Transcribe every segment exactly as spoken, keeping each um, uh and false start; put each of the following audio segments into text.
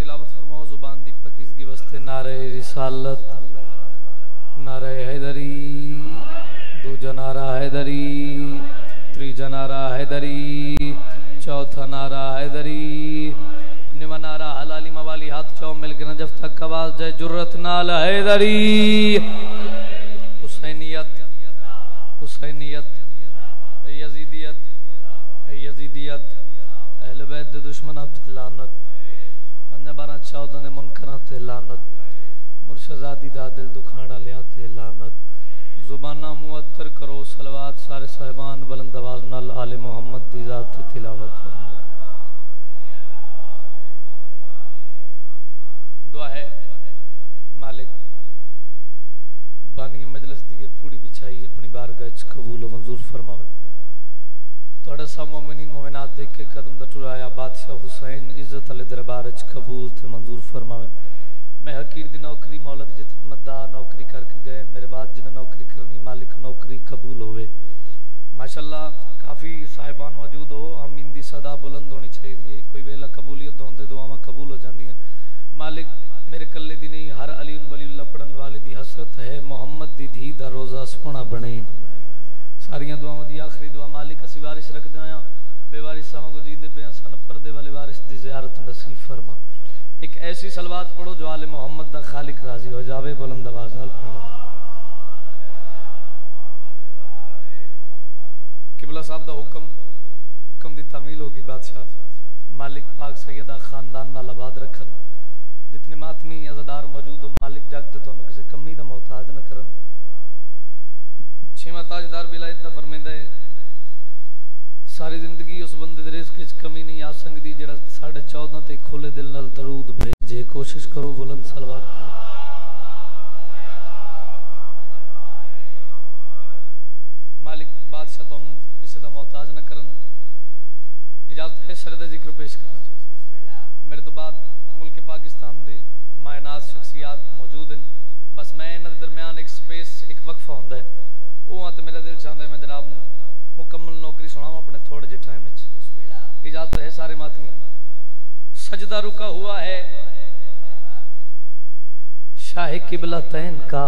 तिलावत फरमाओ जुबान दी पाकीज़गी वास्ते नारे रिसालत, नारे हैदरी, दूजा नारा हैदरी, तीजा नारा हैदरी, चौथा नारा हैदरी, पंजवा नारा हलाली मवाली हाथ चौ मिलकर नजफ तक आवाज जय जुर्रत नाल हैदरी। हुसैनियत, हुसैनियत, यजीदियत, यजीदियत, अहले बैत दे दुश्मनां ते लानत, पंजाबारा चौदह दे मुनकरां ते लानत, मुर्शदादी दा दिल दुखाण वालियां ते लानत। जुबाना मुअत्तर करो सलवात सारे साहिबान बुलंद आवाज नाल आले मोहम्मद दी जात ते तिलावत फरमाओ। दुआ है मालिक बानी मजलिस दी पूरी बिछाई अपनी बारगाह च कबूल मंजूर फरमावे। तोड़ा सा मोमिनीन मोमिनात देख के कदम दा टुराया बादशाह हुसैन इज्जत अले दरबार च कबूल ते मंजूर फरमावे। मैं हकीर दी नौकरी मौलद जितने मद्दा नौकरी करके गए मेरे बाद जिन्हें नौकरी करनी मालिक नौकरी कबूल होवे। माशाल्लाह काफ़ी साहिबान मौजूद हो, आमीन दी सदा बुलंद होनी चाहिए। कोई वेला कबूलियत होंदे दुआवां कबूल हो जांदियां। मालिक मेरे कल्ले दी नहीं हर अली वलीउल्लाह पढ़न वाले दी हसरत है मोहम्मद दी धी दा रोज़ा सोहना बने। सारियां दुआवां दी आखिरी दुआ मालिक असी वारिस रखदे आं बेवारिस सावां को जींदे पे सन पर्दे वाले वारिस दी ज़ियारत नसीब फरमा। एक ऐसी सलवात पढ़ो जो आले मोहम्मद दा खालिक राजी हो जावे। बुलंद आवाज नाल पढ़ो। किबला साहब दा हुक्म हुक्म दी तामील होगी बादशाह मालिक पाक सैयदा खानदान नाल आबाद रखन। जितने मातमी अज़ादार मौजूद हो मालिक जग ते तुहानू किसी कमी दा मोहताज न करन। छेवां ताजदार विलायत दा फरमांदा है सारी जिंदगी उस बंदे दे रिज़्क़ च कमी नहीं आ सकदी जेड़ा साढ़े चौदह ते खुले दिल नाल दरूद भेजे। कोशिश करो बुलंद सलवात। मालिक बादशाह तुहानू किसी दा मोहताज न करन। इजाजत है सर दा जिक्र पेश करना। मेरे तो बाद मुल्क पाकिस्तान दे मायनाज शख्सियात मौजूद हैं। बस मैं इन्हां दे दरम्यान एक स्पेस एक वक्फा होंदा है वो तो मेरा दिल चाहता है मैं जनाब नूं मुकम्मल नौकरी सुनाऊं अपने थोड़े जे टाइम में। इजाजत है सारे मातमी। सजदा रुका हुआ है शाह किबला तैन का।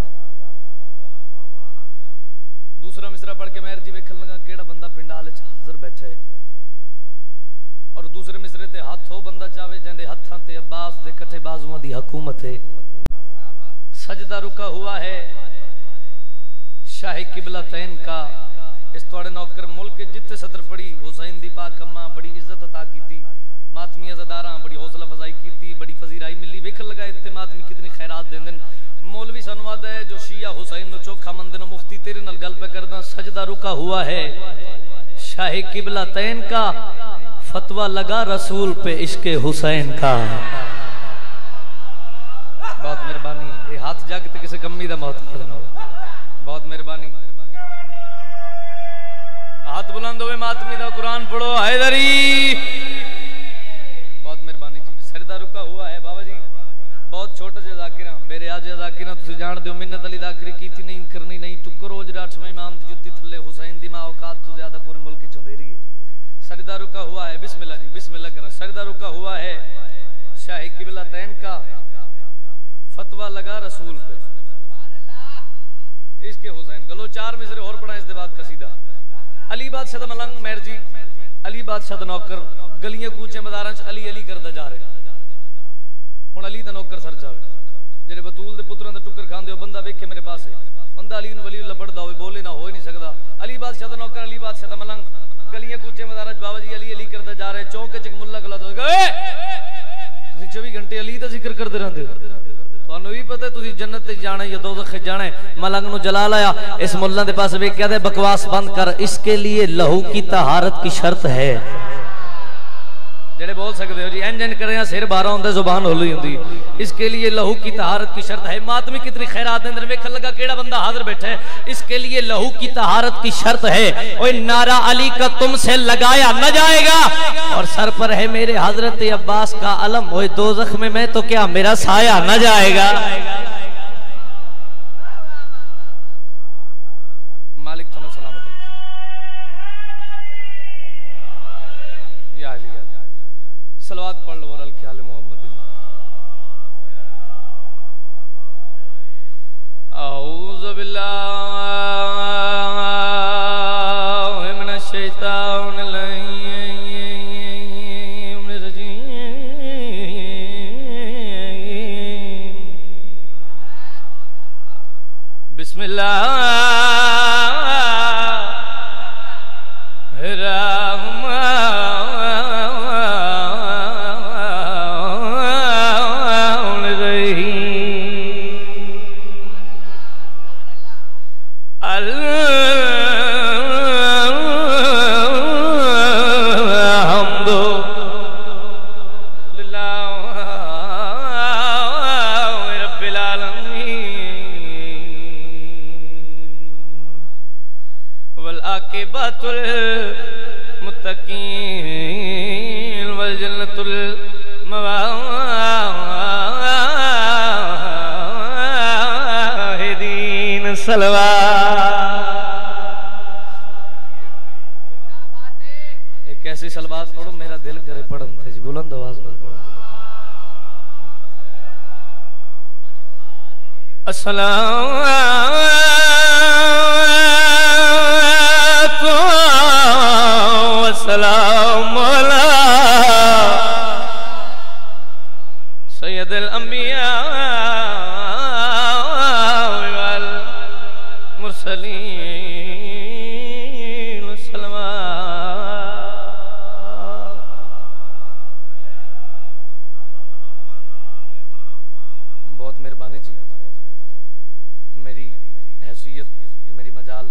दूसरा मिसरा पढ़ के मैं जी वेखन लगा केड़ा बंदा पिंडाल च हाजिर बैठा है और दूसरे मिसरे ते हाथ हो बंदा चावे जिंदे हत्थां ते अब्बास दे कट्ठे बाजुआं दी हुकूमत है। सजदा रुका हुआ है शाह किबला तैन का। इस तोड़े नौकर मुल्क जिते सदर पड़ी हुसैन दी पाक अम्मा बड़ी इज्जत अता की मातमी अज़ादारा बड़ी हौसला फजाई की बड़ी फजीराई मिली। वेखन लगा इतने मातमी कितनी खैरात देंदे। मौलवी सनवाद है जो शिया हुसैन नो चोखा मंदे नो मुफ्ती तेरे नाल गल पे करदा। सजदा रुका हुआ है शाह किबला तैन का। फतवा लगा रसूल पे इश्के हुसैन का। बहुत मेहरबानी। ये हाथ जग ते किसी कमी दा मोहताज ना हो। बहुत मेहरबानी। हाथ बुलंद होवे मातमी दा कुरान पढ़ो हैदरी। बहुत मेहरबानी जी। सरदा रुका हुआ है बाबा जी। बहुत छोटे जे ज़ाकिरा मेरे आज ज़ाकिरा तुसी जान दियो मिन्नत अली ज़ाकिरी कीती नहीं करनी नहीं टुकर रोज अठवें इमाम दी जुत्ती थल्ले हुसैन दी मां औकात तो ज्यादा पूरे मुल्क की चंदेरी है। सरदा रुका हुआ है बिस्मिल्लाह जी बिस्मिल्लाह करा। सरदा रुका हुआ है शाह किबला तैन का। फतवा लगा रसूल पे इसके हुसैन गलो। चार मिसरे और पढ़ा इस दे बाद कसीदा। अली बादशाह दा मलंग मेहर जी अली बादशाह दा नौकर गलियां कूचे बाजारां च अली अली करदा जा रहे। हुण अली दा नौकर सर जावे जेड़े बतूल दे पुत्रां दा टुकर खांदे हो बंदा वेखे मेरे पास है बंदा अली नूं वलीउल्लाह पढ़दा होवे बोले ना हो ही नहीं सकदा। अली बादशाह दा नौकर अली बादशाह दा मलंग गलियां कूचे बाजारां च बाबा जी अली अली करदा जा रहे। चौंक च एक मुल्ला खलोता होगा तुसीं चौबीस घंटे अली दा जिक्र करदे रहंदे हो। तुहानू भी पता तुसीं जन्नत ते जाना या दोज़ख जाना है। मलंग नूं जला लाया इस मुल्ला दे पास वेख के कहदे बकवास बंद कर इसके लिए लहू की तहारत की शर्त है। जेड़े बोल सकते हो जी इंज इंज करे सिर बारह होंदा जुबान होली होंदी। इसके लिए लहू की तहारत की शर्त है। मातमी कितनी खैरात अंदर वेखन लगा केड़ा बंदा हाजिर बैठा है। इसके लिए लहू की तहारत की शर्त है। ओए नारा अली का तुमसे लगाया न जाएगा और सर पर है मेरे हजरत अब्बास का अलम। ओए दोज़ख में मैं तो क्या मेरा साया न जाएगा। मालिक तुम्हें सलामत रखे। सलवात पढ़ लो और अल ख्याल मोहम्मद। मुत्तकीन वल जन्नतुल मवाहिदीन सलवात। एक ऐसी सलवात पढ़ो मेरा दिल करे पढ़न थे जी, बुलंद आवाज में पढ़ो। अस्सलाम सलाम अला सैयदुल अंबिया वल मुरसलीन सलवात। बहुत मेहरबानी जी, मेरी हैसियत मेरी मजाल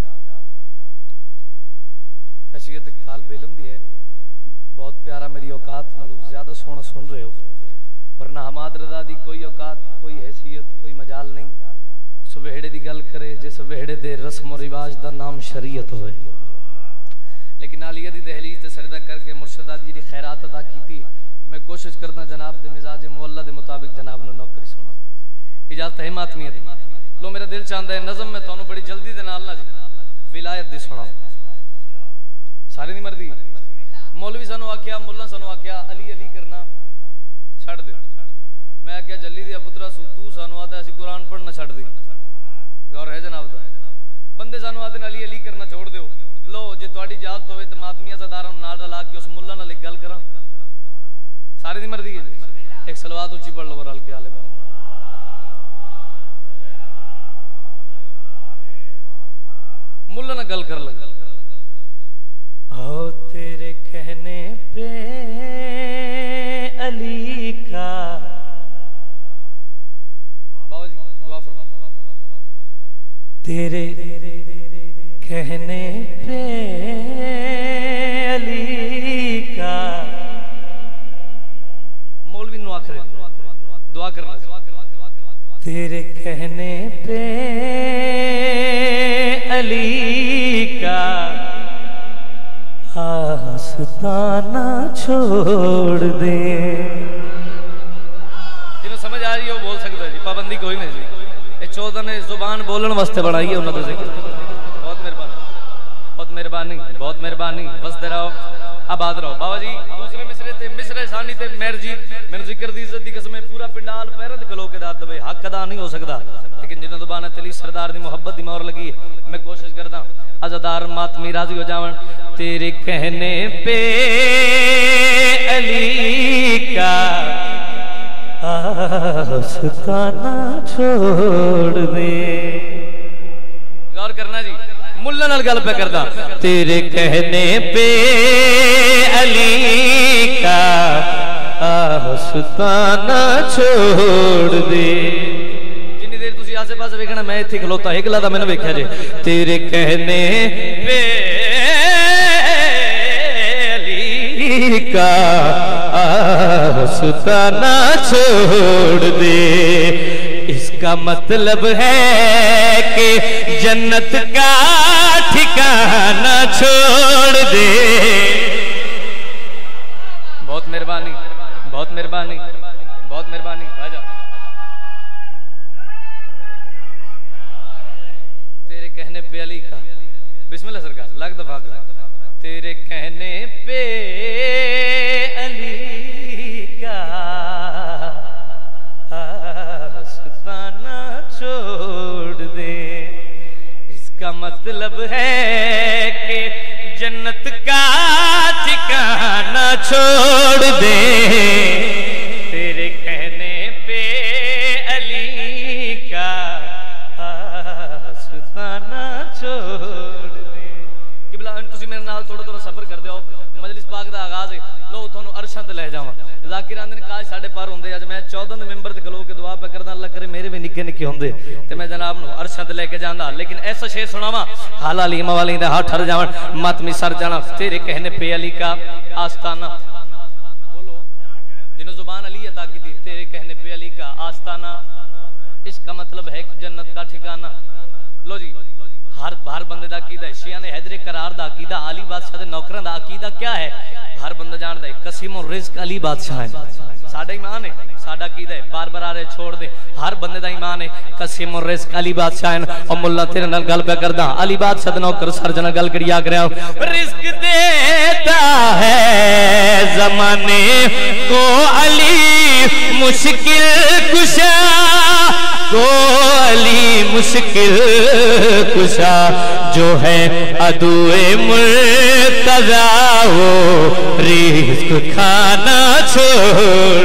हैसियत एक तालिब इल्म दी है, बहुत प्यारा मेरी औकात मतलब ज्यादा सोना सुन रहे हो, वरना हमाद रजा दी कोई औकात कोई हैसियत कोई मजाल नहीं। उस वेहड़े की गल करे जिस वेहड़े दे रस्म और रिवाज का नाम शरीयत होवे। लेकिन आलिया दी दहलीज ते सजदा करके मुर्शदा दी जी खैरात अदा की। मैं कोशिश करना जनाब दे मिजाज मुअल्ला दे मुताबिक जनाब नूं नौकरी सुना। इजाजत है मातमीया दी। लो मेरा दिल चाहता है नज़म में तुहानूं बड़ी जल्दी दे नाल ना जी विलायत दी सुना। सारे दी मर्जी। मौलवी सानू आख्या मुल्ला सानू आख्या अली अली करना छड़ दे। मैं आख्या जल्ली दिया पुत्रा तू सानू आता असी कुरान पढ़ना छड़ दी। गौर है जनाब दा। बंदे सानू आते अली अली करना छोड़ दो। लो जे तुहाडी इजाजत होवे ते मातमिया सदारां नाल रला के उस मुल्ला नाल एक गल करां। सारे दी मर्जी है। एक सलवात उच्ची पढ़ लो रल के आले मोहम्मद। मुल्ला नाल गल कर लगा। आओ तेरे कहने पे अली का बाबा जी दुआ फरमा। तेरे कहने पे अली का मौलवी नु आखरे दुआ करना। तेरे कहने पे अली का आस्ताना छोड़ दे। जिन्हें समझ आ रही है वो बोल सकता है जी, पाबंदी कोई नहीं जी। ये चौदह ने जुबान बोलने वास्ते बढ़ाई है उन्होंने जिक्र। बहुत मेहरबानी बहुत मेहरबानी बहुत मेहरबानी। बसते रहो आबाद रहो। बाबा जी दूसरे मिसरे ते मिसरे सानी ते मेहर जी मैंने जिक्र दी इज्जत दी कसम पूरा पिंडाल पैरों ते खलो के दाद दबे। हक अदा नहीं हो सकता लेकिन जिन्होंने जुबान तली सरदार दी मोहब्बत दी मोहर लगी मैं कोशिश करता अज़ादार मातमी राजी हो जावन। तेरे कहने पे अली का आस्ताना छोड़ दे। गौर करना जी मुल्ला नाल गल पे करदा। तेरे कहने पे अली का आस्ताना छोड़ दे। जिन्नी देर तुसी आसे पासे वेखना मैं इत्थे खलोता एक लादा मैनूं वेख्या जे। तेरे कहने पे का आस्ताना छोड़ दे। इसका मतलब है कि जन्नत का ठिकाना छोड़ दे। बहुत मेहरबानी बहुत मेहरबानी बहुत मेहरबानी भाजा। तेरे कहने पे अली का बिस्मिल्लाह सरकार लाख दफा का। तेरे कहने पे अली का आस्ताना छोड़ दे। इसका मतलब है कि जन्नत का ठिकाना छोड़ दे। तेरे कहने पे अली का आस्ताना छोड़ दे। किबला तुसी मेरे नाल थोड़ा थोड़ा सफर कर दो मजलिस पाक दा आगाज है लो थानू अरशां ते ले जावां जाकिर आंदे ने काश साडे पर हुंदे अज मैं चौदह मेंबर ते खलो के दुआ पे करदा अल्लाह करे मेरे भी निक्के निक्के हुंदे ते मैं जनाब नु अरशां ते लेके जांदा लेकिन ऐसा शेर सुनावा हाला लीमा वाली दे हाथ ठर जावन मातमी सर जाना तेरे कहने पे अली का आस्ताना बोलो जिन्हों जुबान अली अता की थी तेरे कहने पे अली का आस्ताना इसका मतलब है जन्नत का ठिकाना लो जी हर हर बंदे दा अकीदा है शिया ने हैदरे करार दा अकीदा अली बादशाह दे नौकरां दा अकीदा क्या है हर बंदा जानदा है कसीमो रिज़्क अली बादशाह है साडा ईमान है साडा अकीदा है बार बार आ रहे छोड़ दे हर बंदे दा ईमान है कसीमो रिज़्क अली बादशाह है और मुल्ला तेरे नाल गल पे करदा अली बादशाह दे नौकर सरजना गल करी आ गया रिज़्क देता है ज़माने को अली मुश्किल कुशा को अली मुश्किल कुशा जो है अदुए मुर्तज़ा वो रिज़्क खाना छोड़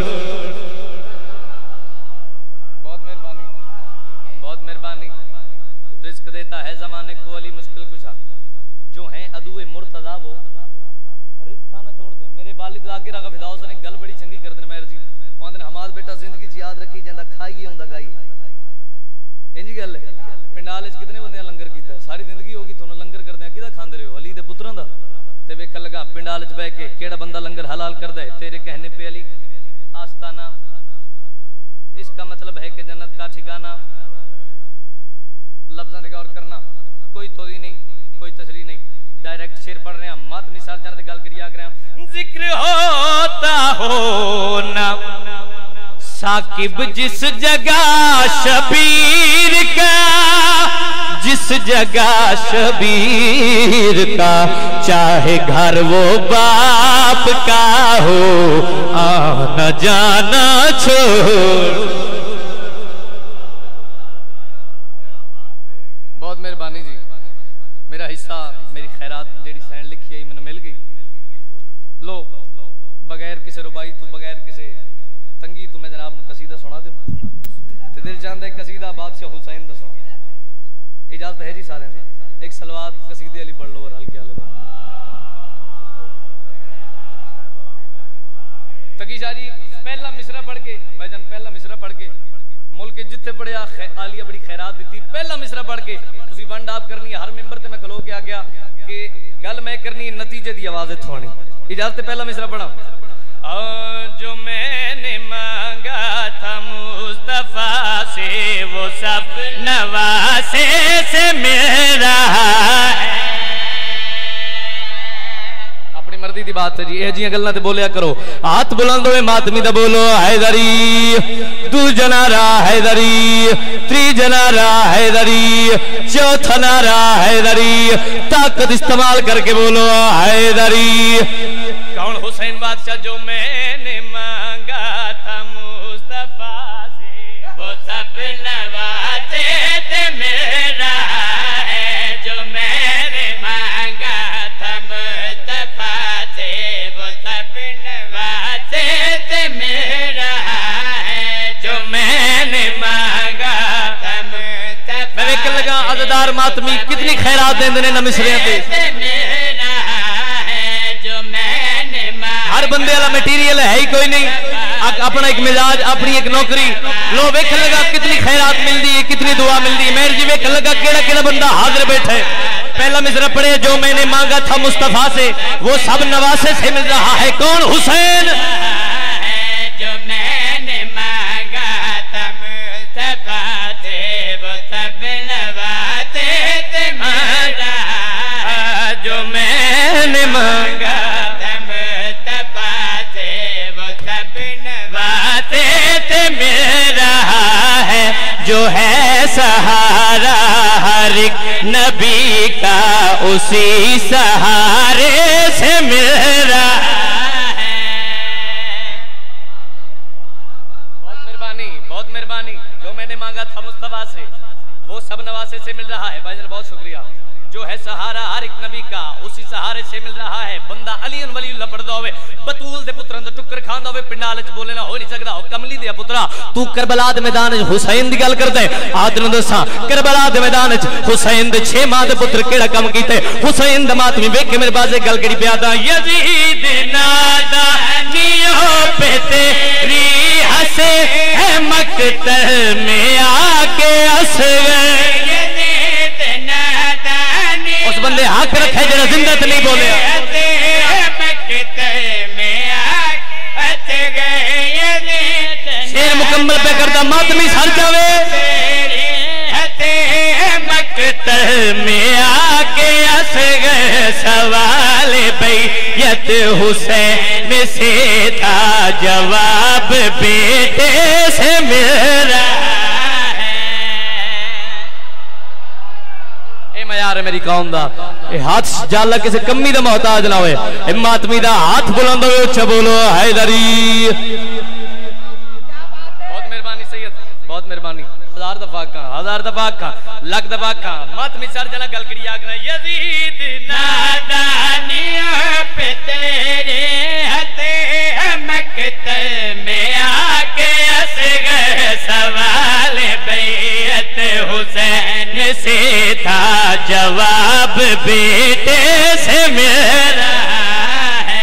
बहुत मेहरबानी बहुत मेहरबानी रिज़्क देता है ज़माने को अली मुश्किल कुशा जो है अदुए मुर्तज़ा वो रिज़्क खाना छोड़ दे मेरे वालिद जाकिर आका फिदाउस ने गल बड़ी चंगी कर देने मेहर जी आंदे हमाद बेटा जिंदगी च याद रखी जांदा खाइए हुंदा गाई इंजी गल है पिंडाल च कितने बंदे लंगर कीता सारी जिंदगी होगी तुहानू लंगर करदे किदा खांदे रहो अली दे पुत्रां दा ते वेखण लगा पिंडाल च बैठ के केड़ा बंदा लंगर हलाल करदा है तेरे कहने पे अली आस्ताना इसका मतलब है कि जन्नत का ठिकाना लफ्ज़ां ते गौर करना कोई तोदी नहीं कोई तशरीह नहीं डायरेक्ट शेर पढ़ रहे हैं मातमी सर जाने ते गल करी आ गए जिक्र होता हो ना साकिब जिस जगह शबीर का जिस जगह शबीर का चाहे घर वो बाप का हो आना जाना छोड़ बहुत मेहरबानी जी मेरा हिस्सा मेरी खैरात जेड़ी सैन लिखी है मैंने मिल गई लो बगैर किसी रुबाई तू बगैर किसी तंगी तू मैं जनाब कसीदा सुना दूं ते दिल चाहता है कसीदा बादशाह हुसैन दा सुना इजाजत है जी सारे दी एक सलवात कसीदे अली पढ़ लो और हल्के वाले तकी शाह जी पहला मिसरा पढ़ के भाईजान पहला मिसरा पढ़ के मुल्क जिथे पढ़िया आलिया बड़ी खैरात दी पहला मिसरा पढ़ के तुसी वंड आप करनी हर मेंबर ते मैं खलो के आ गया कि गल मैं करनी नतीजे दी आवाज इत्थों आनी इजाजत पहला मिसरा पढ़ा जो मैंने मांगा था मुस्तफा से वो सब नवासे से मिल रहा है अपनी मर्जी की बात है जी ये जी गल्लां ते बोलिया करो हाथ बुलंद होए मातमी दा बोलो हैदरी दू जना रा हैदरी त्री जना रा हैदरी चौथा नारा हैदरी ताकत इस्तेमाल करके बोलो हैदरी कौन हुसैन बादशाह जो मैंने मांगा था मुस्तफा से वो सब नवाते थे मेरा है जो मैंने मांगा था मुस्तफा से वो सब नवाते थे मेरा है जो मैंने मांगा था मुस्तफा मैं देख लगा अज़दार मातमी कितनी खैरात देंदे ने नमिसरियां ते हर बंदे वाला मटीरियल है ही कोई नहीं अपना एक मिजाज अपनी एक नौकरी लो वेख लगा कितनी खैरात मिलती है कितनी दुआ मिलती है मेहर जी वेख लगा केड़ा केड़ा बंदा हाजिर बैठा है पहला मिसरा पढ़े जो मैंने मांगा था मुस्तफा से वो सब नवासे से मिल रहा है कौन हुसैन जो मैंने मांगा था मुस्तफा से वो सब नवासे से मिल रहा जो मैंने मांगा मिल रहा है जो है सहारा हर एक नबी का उसी सहारे से मिल रहा है बहुत मेहरबानी बहुत मेहरबानी जो मैंने मांगा था मुस्तफा से वो सब नवासे से मिल रहा है भाईजान बहुत शुक्रिया जो है सहारा हर एक नबी का, उसी सहारे से मिल रहा है। बंदा अली वली पढ़दा होवे, बतूल दे पुत्रां दा टुक्कर खांदा होवे, पिंडाल च बोले ना हो नहीं सकदा। कमली दे पुत्रा तू करबला दे मैदान च हुसैन दी गल करदा है। आदि नूं दसां करबला दे मैदान च हुसैन दे छे मां दे पुत्र केड़ा काम कीते। हुसैन दा मातमी वेख के मेरे बाजे गल करी प्यादा यजीद नादा नियो पे तेरी हंसे है मकतल में आके हंस गए। उस बंदे हक रखे जरा जिंदा तो नहीं बोले। शेर मुकम्मल पे करता मातमी सर जावे मकतल में आके हंस गए। सवाल बैयत हुसैन से था, जवाब बेटे से मेरा यार मेरी कौम दा हाथ जाला किसी कमी दा मोहताज ना होए। मातमी दा हाथ बुलंद होए, उच्चा बोलो हैदरी। बहुत मेहरबानी सैयद, बहुत मेहरबानी। हजार दफा का, हजार दफा का, लाख दफा का। मातमी सर जना गल करी आखना यजीद नादानियों पे तेरे हते मकतल में आके हंस गए। सवाल बैयत हुसैन से था, जवाब बेटे से मेरा है।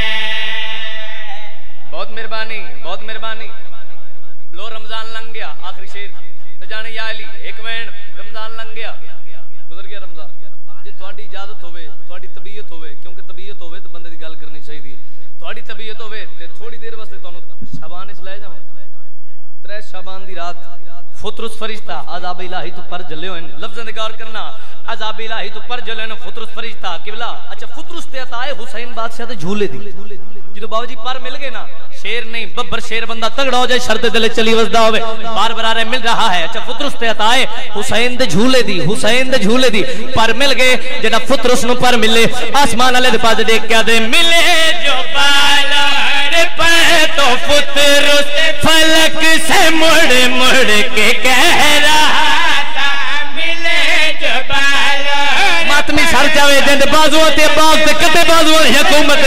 बहुत मेहरबानी, बहुत मेहरबानी। लो रमजान लंघ गया, आखिरी शेर सजाने या अली एक वैन रमजान लंघ गया, गुजर गया रमजान। जे तुहाडी इजाजत होवे, तुहाडी तबीयत होवे, क्योंकि तबीयत होवे तो बंदे दी गल करनी चाहिए। तुहाडी तबीयत होवे ते थोड़ी देर वास्ते तुहानू शाबान इच ले जावां। त्रै शाबान दी रात फुतरुस फरिश्ता अज़ाब इलाही तो पर जले होए। लफ्ज़ां दे गौर करना, अज़ाब इलाही तो पर जले ने फुतरुस फरिश्ता किबला। अच्छा फुतरुस ते अता है हुसैन बादशाह दे झूले दी। जो बाबू जी पर मिल गए ना, शेर नहीं बब्बर शेर बंदा तगड़ा हो जाए, शर्त दिल चली वसदा होवे, बार बार मिल रहा है। अच्छा फुतरुस ते अता है हुसैन दे झूले दी, हुसैन दे झूले दी पर मिल गए। जेड़ा फुतरुस नु पर मिले, आसमान वाले दे पास देख के दे मिले जो बालर पर तो फुतरुस फलक से मुड़ मुड़ के कह रहा था, मिले जो बालर। मातमी सर जावे जिंद बाजुओं ते बाग ते कते बाजुओं हुकूमत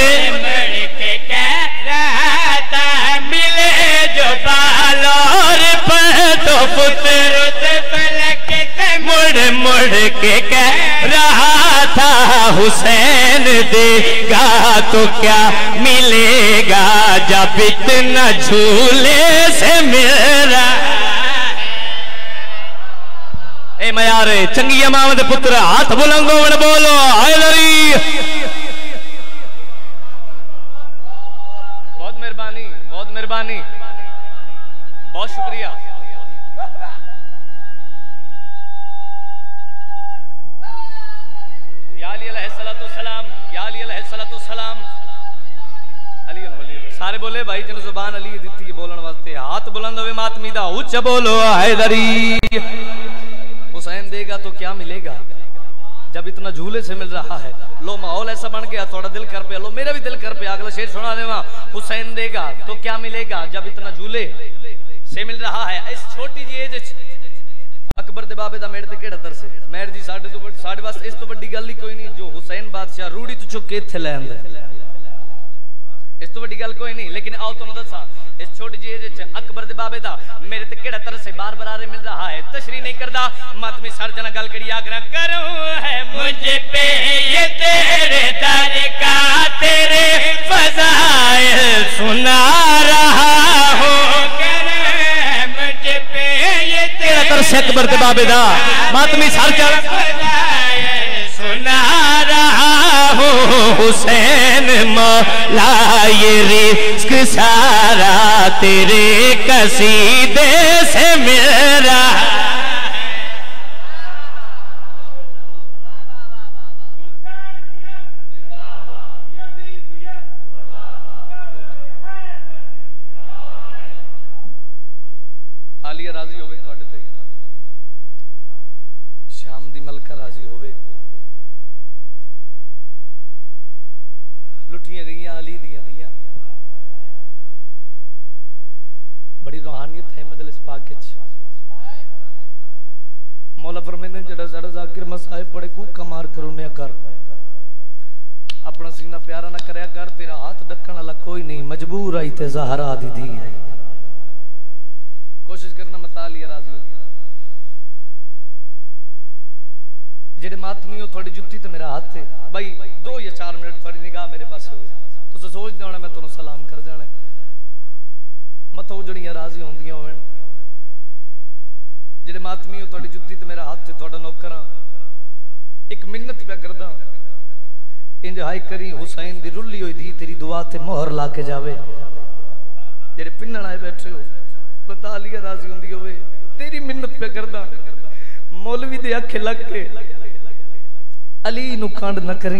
जो बालोर पर तो फुतरुस फलक से मुड़ मुड़ के कह रहा था, हुसैन देगा तो क्या मिलेगा जब इतना झूले से मेरा। ए मयारे चंगी अमावत पुत्र हाथ बुलंदो बोलो हैदरी। बहुत मेहरबानी, बहुत मेहरबानी, बहुत शुक्रिया। या अली अलैहिस्सलातु सलाम, या अली अलैहिस्सलातु सलाम। अली वली सारे बोले भाई जिन जुबान अली दी बोलने वास्ते हाथ बुलंद होवे मातमी दा उच्च बोलो हैदरी। हुसैन देगा तो क्या मिलेगा जब इतना झूले से मिल रहा है। लो माहौल ऐसा बन गया, थोड़ा दिल कर पे, लो मेरा भी दिल कर पे। अगला शेर सुना देवा, हुसैन देगा तो क्या मिलेगा जब इतना झूले से मिल रहा है। इस छोटी जी एज अकबर दे बाबे दा मेरे ते केड़ा तरसे मेहर जी साडे तो साडे वास्ते इस तो बड़ी गल ही कोई नहीं। जो हुसैन बादशाह रूड़ी तो चुक के इत्थे ले आंदा, इस तो बड़ी गल कोई नहीं। लेकिन आओ तुहानू दसा इस छोटी जी एज अकबर दे बाबे दा मेरे ते केड़ा तरसे बार बार मिल रहा है। तशरी नहीं करदा, मातमी सर जना गल करी आगरा करूं है मुझ पे ये तेरे दर का तेरे फज़ाइल सुना रहा हूं। मुझ पे ये तेरा तरसे अकबर दे बाबे दा मातमी सर जना सुना रहा हूं। हुसैन मौला ये रिस्क सारा तेरे कसीदे से मिल रहा। आलिया राजी होवे तुहाडे ते, शाम दी मलका राजी होवे। लुटियां गईयां अली दियां दियां, बड़ी रूहानियत है मजलिस पाक विच। मौला फरमाते जड़ा साड़ा जाकिर मसाहिब पड़े कूका मार कर उन्हें कर अपना सीना प्यारा ना करया कर तेरा हाथ ढकने वाला कोई नहीं मजबूर आई ते ज़हरा दी धी आई कोशिश करना मता लिया राजी हो जेडे मातमी हो थोड़ी जुत्ती तो मेरा हाथ है भाई दो या चार मिनट थोड़ी निगाह मेरे पास हो तो सोचते होना मैं तुम सलाम कर जाने मतो जड़ियां राजी होंदियां होवन जेडे मातमी हो थोड़ी जुत्ती तो मेरा हाथ है थोड़ा नौकरा एक मिन्नत पे करदा इंज हाय करी हुसैन दी रुल्ली होई दी तेरी दुआ ते मोहर ला के जावे जेडे पिन्नण आए बैठे हो बता लिया राजी होंदी होवे तेरी मिन्नत पे करदा मौलवी दे आखे लग के अली नु खंड न करी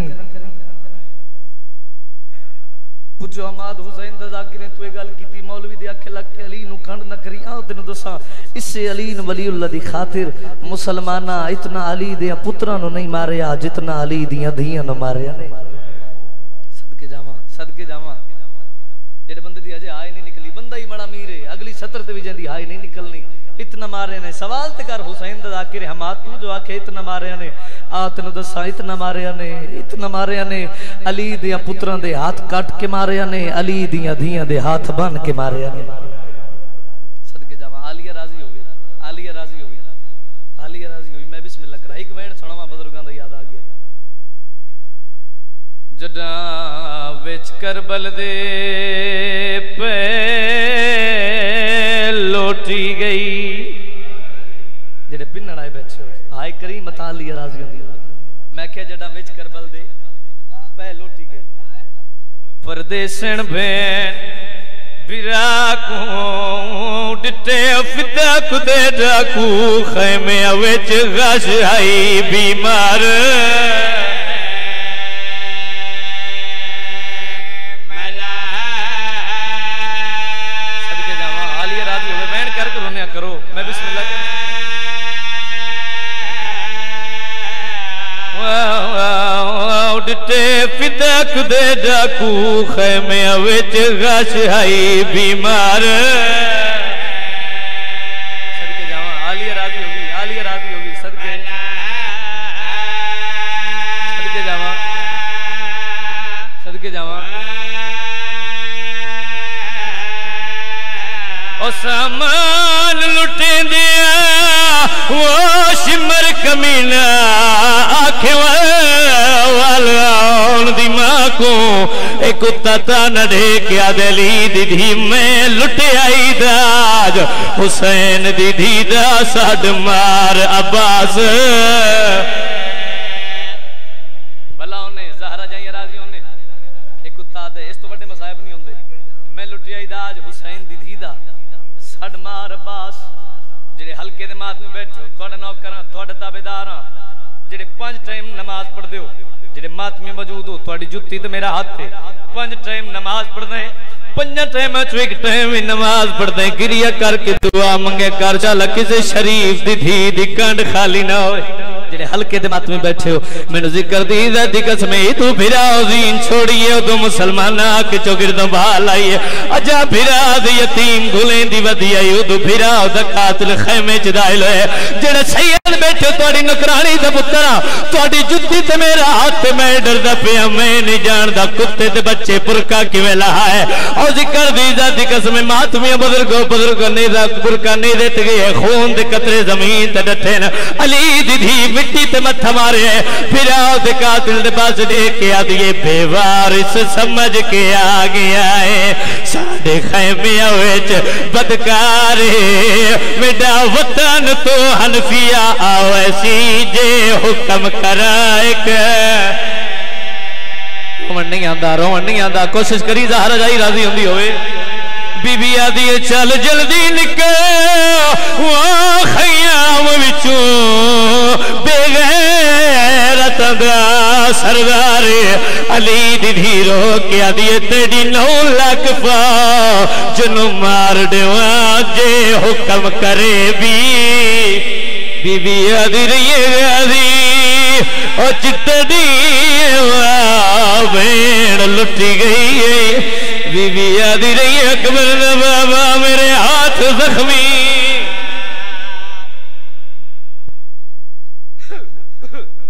पूछो अहमद हुसैन दा जाकिर तू गल कीती मौलवी दे आखे लग के अली नु खंड न करी आ तेनु दसा इससे अली न वलीउल्लाह दी खातिर मुसलमाना इतना अली दे पुत्रा नु नहीं मारया जितना अली दियां धीयां नु मारया ने सदके जावा सदके जावा जेड़े बंदे दी अजे हाय नहीं निकली बंदा ही बड़ा अमीर है अगली सत्र ते भी जंदी हाय नहीं निकलनी इतना मारे ने सवाल ते कर हुसैन दा जाकिर हमाद तू जो आखे इतना मारे ने आ तेनु दसा इतना मारे ने इतना मारे ने अली दियां पुत्रां दे हाथ काट के मारे ने अली दियां धीयां दे हाथ बन के मारे ने सदके जावा आलिया राजी हो गई आलिया राजी हो गई आलिया राजी हुई मैं बिस्मिल्लाह करा एक वेण सुनावा बुजुर्गां दा याद आ गया जड़ा विच करबल दे पे लोटी गई जेडे पिन्नण आए बैठे हो हाय करी मता लिया राजी होंदी मैं क्या जड़ा विच करबल दे पै लोटी गई परदेसण भैन बिरा को डिटे फिदा खुदे डाकू खैमे विच गश आई बीमार करो मैं बिस्मिल्लाह कर उड़ते फिदक दे डाकू खैमे विच गश आई बीमार सदके जावा आलिया राजी होगी आलिया राजी होगी सदके सदके जावा सदके जावा ओ सामान लुटे दिया वो शिमर कमीना आखे वाला दी मां को एक कुत्ता न ढेकिया दली दीदी मैं लुटे आई दाज हुसैन दीदी दा साड मार अब्बास भला उन्हें ज़हरा जाइए राजी उन्हें एक कुत्ता दे इस तो बड़े मसाइब नहीं होंगे मैं लुटे आई दाज हुसैन दीदी दा साड मार अब्बास जेडे हल्के दे मात में बैठो थोड़ा नौकर थोड़ा ताबेदार जेडे पांच टाइम नमाज पढ़दे हो जेडे मात में मौजूद हो थोड़ी जुत्ती ते मेरा हाथ है पांच टाइम नमाज पढ़दे पंज टाइम च एक टाइम ही नमाज पढ़दे गिरिया करके दुआ मंगे कर चल किसी शरीफ दी धी दी कंड खाली ना होए जेडे हल्के दे मात में बैठे हो मैनू जिक्र दी इज्जत दी कसम तू फिरा दीन छोड़िए तू मुसलमान के चौगिरदों बाल आइए अजा फिरा दे यतीम गुले दी वधी आई उदू फिरा दा कातिल खैमे च दाखिल होए जेडे सैयद बैठे तोड़ी नौकरानी दा पुत्रा तोड़ी जुत्ती ते मेरा हाथ मैं डरदा पिया मैं नहीं जानदा कुत्ते ते बच्चे पुरका किवें लहा है और जिक्र दी इज्जत दी कसम मातमिया बुजुर्गो बुजुर्गो नहीं दा पुरका नहीं देत गए खून दे कतरे जमीन ते डठे न अली दी धी मिट्टी ते मत्था मारे फिर आओ कातिल दे पास देख के आदिए बेवारिस समझ के आ गया है साडे खैमिया विच बदकारे मेरा वतन तो हनफिया आओ ऐसी जे हुक्म कराएक रोवन नहीं आंदा रोवन नहीं आंदा कोशिश करी ज़हरा जाई राजी होंदी होवे बीबी आदि चल जल्दी निकल वो खयाम विचों बेगैरत दा सरदार अली दी धीरो के आदि तेरी नौ लाख पा जनु मार देवा जे हुक्म करे भी बीबी आदि रही आदि ओ चिट्टी भेड़ लुटी गई बीबी आदि रही अकबर बाबा मेरे हाथ जख्मी है।